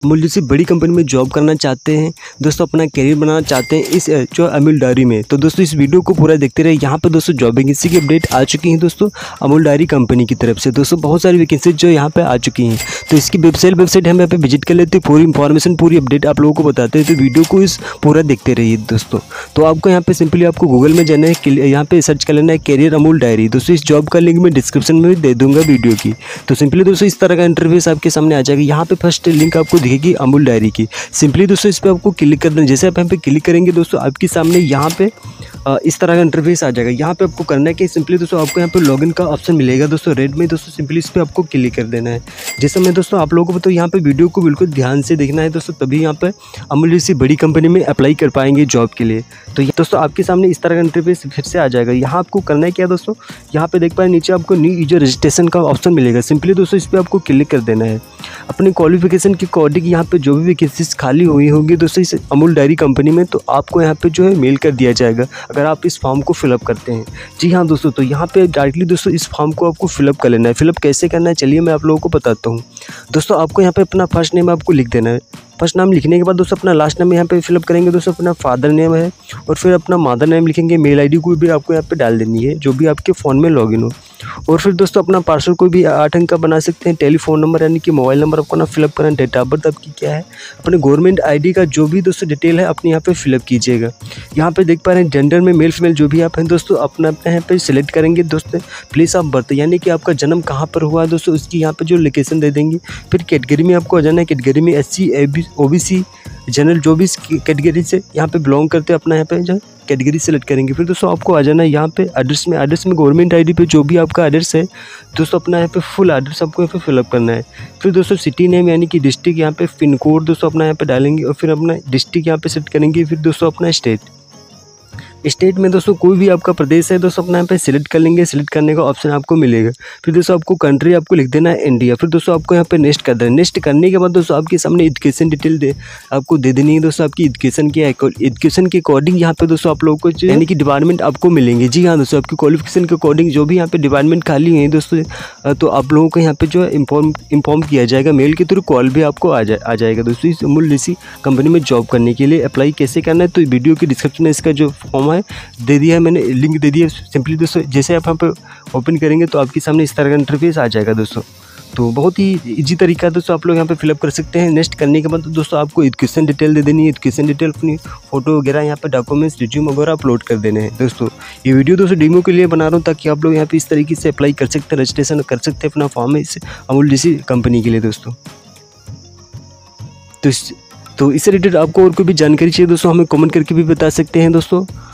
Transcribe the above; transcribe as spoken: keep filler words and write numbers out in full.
अमूल जैसी बड़ी कंपनी में जॉब करना चाहते हैं दोस्तों, अपना करियर बनाना चाहते हैं इस जो अमूल डायरी में, तो दोस्तों इस वीडियो को पूरा देखते रहे। यहाँ पे दोस्तों जॉब वैकेंसी की अपडेट आ चुकी है दोस्तों अमूल डायरी कंपनी की तरफ से। दोस्तों बहुत सारी वैकेंसी जो यहाँ पे आ चुकी हैं, तो इसकी वेबसाइट वेबसाइट हम यहाँ पे विजिट कर लेते हैं, पूरी इंफॉर्मेशन पूरी अपडेट आप लोगों को बताते हैं। तो वीडियो को इस पूरा देखते रहिए दोस्तों। तो आपको यहाँ पे सिंपली आपको गूगल में जाना है, यहाँ पे सर्च कर लेना है करियर अमूल डायरी। दोस्तों इस जॉब का लिंक मैं डिस्क्रिप्शन में भी दे दूंगा वीडियो की। तो सिंपली दोस्तों इस तरह का इंटरफेस आपके सामने आ जाएगा। यहाँ पे फर्स्ट लिंक आपको दिखेगी अमूल डायरी की। सिंपली दोस्तों इस पर आपको क्लिक कर देना। जैसे आप यहाँ पे क्लिक करेंगे दोस्तों आपके सामने यहाँ पे इस तरह का इंटरफेस आ जाएगा। यहाँ पे आपको करना है कि सिंपली दोस्तों आपको यहाँ पे लॉगिन का ऑप्शन मिलेगा दोस्तों रेड में। दोस्तों सिंपली इस पर आपको क्लिक कर देना है। जैसे मैं दोस्तों आप लोगों को तो यहाँ पे वीडियो को बिल्कुल ध्यान से देखना है दोस्तों, तभी यहाँ पे अमूल जैसी बड़ी कंपनी में अप्लाई कर पाएंगे जॉब के लिए। तो दोस्तों आपके सामने इस तरह का इंटरफेस फिर से आ जाएगा। यहाँ आपको करना है क्या दोस्तों, यहाँ पे देख पाए नीचे आपको न्यू यूजर रजिस्ट्रेशन का ऑप्शन मिलेगा। सिंपली दोस्तों इस पर आपको क्लिक कर देना है। अपने क्वालिफिकेशन के अकॉर्डिंग यहाँ पे जो भी वैकेंसीज खाली हुई होंगी दोस्तों इस अमूल डायरी कंपनी में, तो आपको यहाँ पे जो है मेल कर दिया जाएगा अगर आप इस फॉर्म को फिलअप करते हैं। जी हाँ दोस्तों, तो यहाँ पे डायरेक्टली दोस्तों इस फॉर्म को आपको फिलअप कर लेना है। फिलअप कैसे करना है चलिए मैं आप लोगों को बताता हूँ। दोस्तों आपको यहाँ पे अपना फर्स्ट नेम आपको लिख देना है। फर्स्ट नाम लिखने के बाद दोस्तों अपना लास्ट नेम यहाँ पे फिलअप करेंगे दोस्तों। अपना फादर नेम है और फिर अपना मदर नेम लिखेंगे। मेल आईडी को भी आपको यहाँ पे डाल देनी है जो भी आपके फ़ोन में लॉगिन हो। और फिर दोस्तों अपना पासवर्ड को भी आठ अंक का बना सकते हैं। टेलीफोन नंबर यानी कि मोबाइल नंबर आपको ना फिलअप करना है। डेट ऑफ बर्थ आपकी क्या है, अपने गवर्नमेंट आईडी का जो भी दोस्तों डिटेल है अपने यहाँ पे फिलअप कीजिएगा। यहाँ पे देख पा रहे हैं जेंडर में मेल फीमेल जो भी आप हैं दोस्तों अपना अपने यहाँ पे सिलेक्ट करेंगे दोस्तों। प्लेस ऑफ बर्थ यानी कि आपका जन्म कहाँ पर हुआ है दोस्तों उसकी यहाँ पे जो लोकेशन दे देंगे। फिर कैटेगरी में आपको आ जाना है। कैटेगरी में S C O B C general जो भी कैटेगरी से यहाँ पे बिलोंग करते हैं अपना यहाँ पे जो कैटेगरी सेलेक्ट करेंगे। फिर दोस्तों आपको आ जाना है यहाँ पे एड्रेस में। एड्रेस में गवर्नमेंट आईडी पे जो भी आपका एड्रेस है दोस्तों अपना यहाँ पे फुल एड्रेस आपको यहाँ पे फिलअप करना है। फिर दोस्तों सिटी नेम यानी कि डिस्ट्रिक्ट यहाँ पे पिन कोड दोस्तों अपना यहाँ पे डालेंगे और फिर अपना डिस्ट्रिक्ट यहाँ पे सेट करेंगे। फिर दोस्तों अपना स्टेट स्टेट में दोस्तों कोई भी आपका प्रदेश है दोस्तों अपना यहाँ पे सिलेक्ट कर लेंगे। सिलेक्ट करने का ऑप्शन आपको मिलेगा। फिर दोस्तों आपको कंट्री आपको लिख देना है इंडिया। फिर दोस्तों आपको यहाँ पे नेक्स्ट कर देना है। नेक्स्ट करने के बाद दोस्तों आपके सामने एजुकेशन डिटेल दे आपको दे देनी है दोस्तों। आपकी एजुकेशन की एजुकेशन के अकॉर्डिंग यहाँ पे दोस्तों आप लोगों को यानी कि डिपार्टमेंट आपको मिलेंगे। जी हाँ दोस्तों, आपकी क्वालिफिकेशन के अकॉर्डिंग जो भी यहाँ पे डिपार्टमेंट खाली है दोस्तों तो आप लोगों को यहाँ पे जो है इन्फॉर्म इन्फॉर्म किया जाएगा। मेल के थ्रू कॉल भी आपको आ जा आ जाएगा दोस्तों इस अमूल जैसी कंपनी में जॉब करने के लिए। अप्लाई कैसे करना है तो वीडियो के डिस्क्रिप्शन में इसका जो फॉर्म है दे दिया है, मैंने लिंक दे दिया। सिंपली दोस्तों जैसे आप यहाँ पे ओपन करेंगे तो आपके सामने इस तरह का इंटरफेस आ जाएगा दोस्तों। तो बहुत ही इजी तरीका है दोस्तों, आप लोग यहाँ पे फिलअप कर सकते हैं। नेक्स्ट करने के बाद तो दोस्तों आपको एजुकेशन डिटेल दे देनी है। एजुकेशन डिटेल अपनी फोटो वगैरह यहाँ पे डॉक्यूमेंट्स रिज्यूम वगैरह अपलोड कर देने हैं दोस्तों। ये वीडियो दोस्तों डेमो के लिए बना रहा हूँ ताकि आप लोग यहाँ पे इस तरीके से अप्लाई कर सकते हैं, रजिस्ट्रेशन कर सकते हैं अपना फॉर्म इस अमूल जैसी कंपनी के लिए दोस्तों। तो इस तो इससे रिलेटेड आपको और कोई भी जानकारी चाहिए दोस्तों हमें कमेंट करके भी बता सकते हैं दोस्तों।